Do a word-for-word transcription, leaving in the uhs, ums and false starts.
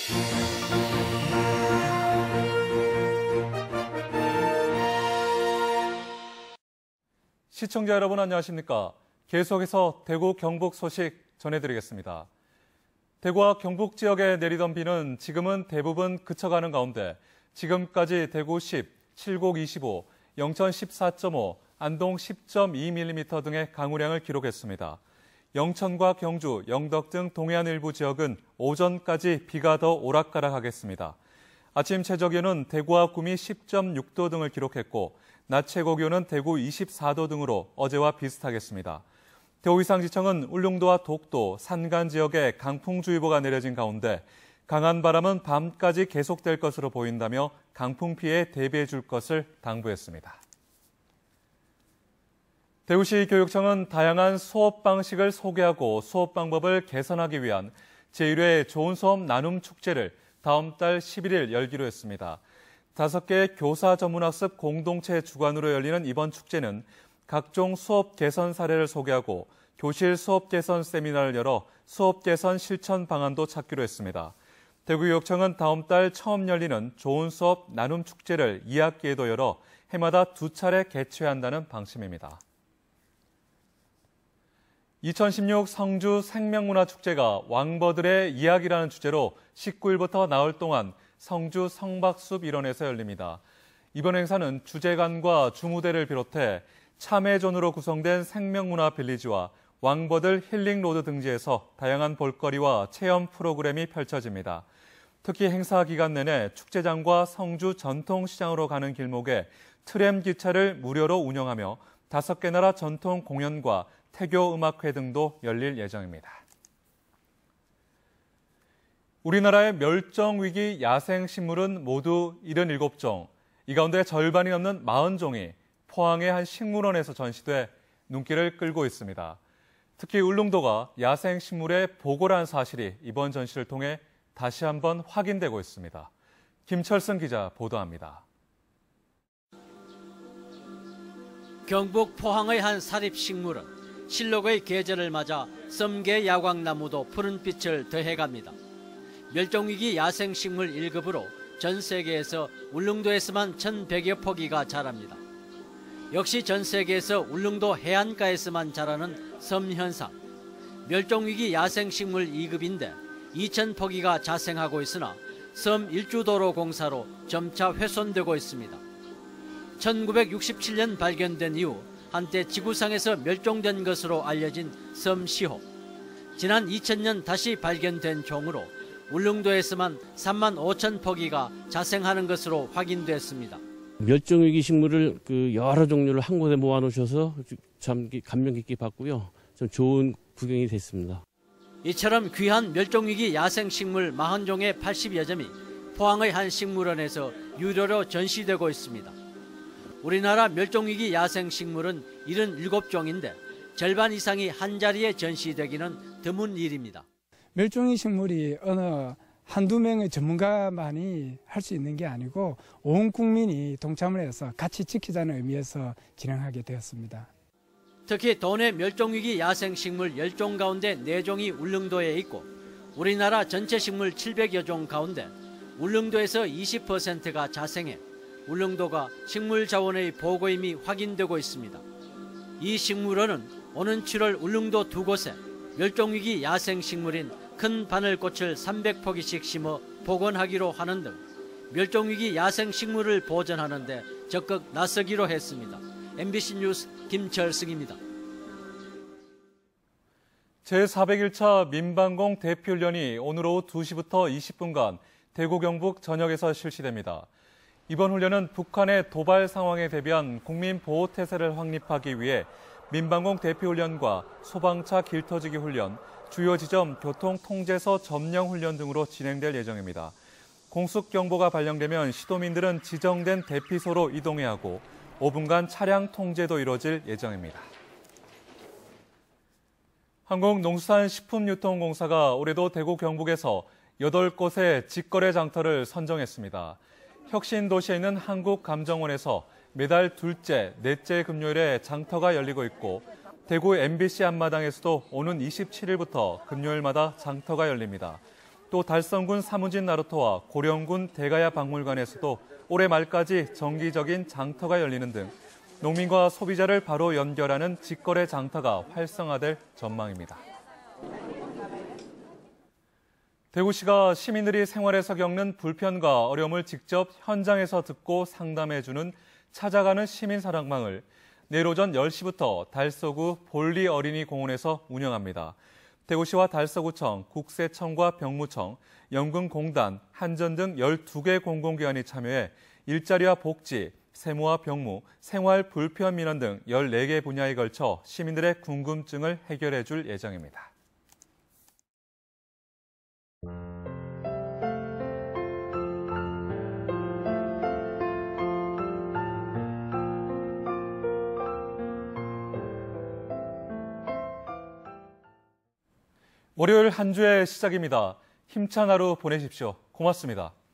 시청자 여러분 안녕하십니까? 계속해서 대구 경북 소식 전해드리겠습니다. 대구와 경북 지역에 내리던 비는 지금은 대부분 그쳐가는 가운데 지금까지 대구 십, 칠곡 이십오, 영천 십사 점 오, 안동 십 점 이 밀리미터 등의 강우량을 기록했습니다. 영천과 경주, 영덕 등 동해안 일부 지역은 오전까지 비가 더 오락가락하겠습니다. 아침 최저기온은 대구와 구미 십 점 육 도 등을 기록했고 낮 최고기온은 대구 이십사 도 등으로 어제와 비슷하겠습니다. 대우이상지청은 울릉도와 독도, 산간 지역에 강풍주의보가 내려진 가운데 강한 바람은 밤까지 계속될 것으로 보인다며 강풍 피해에 대비해 줄 것을 당부했습니다. 대구시 교육청은 다양한 수업 방식을 소개하고 수업 방법을 개선하기 위한 제일 회 좋은 수업 나눔 축제를 다음 달 십일 일 열기로 했습니다. 다섯 개의 교사 전문학습 공동체 주관으로 열리는 이번 축제는 각종 수업 개선 사례를 소개하고 교실 수업 개선 세미나를 열어 수업 개선 실천 방안도 찾기로 했습니다. 대구교육청은 다음 달 처음 열리는 좋은 수업 나눔 축제를 이 학기에도 열어 해마다 두 차례 개최한다는 방침입니다. 이천십육 성주 생명문화축제가 왕버들의 이야기라는 주제로 십구 일부터 나흘 동안 성주 성박숲 일원에서 열립니다. 이번 행사는 주제관과 주무대를 비롯해 참회존으로 구성된 생명문화 빌리지와 왕버들 힐링로드 등지에서 다양한 볼거리와 체험 프로그램이 펼쳐집니다. 특히 행사 기간 내내 축제장과 성주 전통시장으로 가는 길목에 트램 기차를 무료로 운영하며 다섯 개 나라 전통 공연과 태교 음악회 등도 열릴 예정입니다. 우리나라의 멸종위기 야생식물은 모두 칠십칠 종, 이 가운데 절반이 넘는 사십 종이 포항의 한 식물원에서 전시돼 눈길을 끌고 있습니다. 특히 울릉도가 야생식물의 보고란 사실이 이번 전시를 통해 다시 한번 확인되고 있습니다. 김철승 기자 보도합니다. 경북 포항의 한 사립식물원, 실록의 계절을 맞아 썸개 야광나무도 푸른빛을 더해갑니다. 멸종위기 야생식물 일 급으로 전 세계에서 울릉도에서만 천백여 포기가 자랍니다. 역시 전 세계에서 울릉도 해안가에서만 자라는 섬현상. 멸종위기 야생식물 이 급인데 이천 포기가 자생하고 있으나 섬 일주도로 공사로 점차 훼손되고 있습니다. 천구백육십칠 년 발견된 이후 한때 지구상에서 멸종된 것으로 알려진 섬 시호. 지난 이천 년 다시 발견된 종으로 울릉도에서만 삼만 오천 포기가 자생하는 것으로 확인됐습니다. 멸종위기 식물을 그 여러 종류를 한 곳에 모아놓으셔서 참 감명 깊게 봤고요. 좀 좋은 구경이 됐습니다. 이처럼 귀한 멸종위기 야생식물 사십 종의 팔십여 점이 포항의 한 식물원에서 유료로 전시되고 있습니다. 우리나라 멸종위기 야생식물은 칠십칠 종인데 절반 이상이 한 자리에 전시되기는 드문 일입니다. 멸종위기 식물이 어느 한두 명의 전문가만이 할 수 있는 게 아니고 온 국민이 동참을 해서 같이 지키자는 의미에서 진행하게 되었습니다. 특히 도내 멸종위기 야생식물 십 종 가운데 네 종이 울릉도에 있고 우리나라 전체 식물 칠백여 종 가운데 울릉도에서 이십 퍼센트가 자생해 울릉도가 식물자원의 보고임이 확인되고 있습니다. 이 식물원은 오는 칠월 울릉도 두 곳에 멸종위기 야생식물인 큰 바늘꽃을 삼백 포기씩 심어 복원하기로 하는 등 멸종위기 야생식물을 보존하는 데 적극 나서기로 했습니다. 엠비씨 뉴스 김철승입니다. 제사백일 차 민방공 대피훈련이 오늘 오후 두 시부터 이십 분간 대구 경북 전역에서 실시됩니다. 이번 훈련은 북한의 도발 상황에 대비한 국민 보호 태세를 확립하기 위해 민방공 대피훈련과 소방차 길터지기 훈련, 주요 지점 교통 통제서 점령 훈련 등으로 진행될 예정입니다. 공습경보가 발령되면 시도민들은 지정된 대피소로 이동해야 하고 오 분간 차량 통제도 이뤄질 예정입니다. 한국농수산식품유통공사가 올해도 대구 경북에서 여덟 곳의 직거래 장터를 선정했습니다. 혁신도시에 있는 한국감정원에서 매달 둘째, 넷째 금요일에 장터가 열리고 있고 대구 엠비씨 앞마당에서도 오는 이십칠 일부터 금요일마다 장터가 열립니다. 또 달성군 사문진 나루터와 고령군 대가야 박물관에서도 올해 말까지 정기적인 장터가 열리는 등 농민과 소비자를 바로 연결하는 직거래 장터가 활성화될 전망입니다. 대구시가 시민들이 생활에서 겪는 불편과 어려움을 직접 현장에서 듣고 상담해주는 찾아가는 시민사랑방을 내일 오전 열 시부터 달서구 볼리 어린이 공원에서 운영합니다. 대구시와 달서구청, 국세청과 병무청, 연금공단, 한전 등 열두 개 공공기관이 참여해 일자리와 복지, 세무와 병무, 생활 불편 민원 등 열네 개 분야에 걸쳐 시민들의 궁금증을 해결해 줄 예정입니다. 월요일 한 주의 시작입니다. 힘찬 하루 보내십시오. 고맙습니다.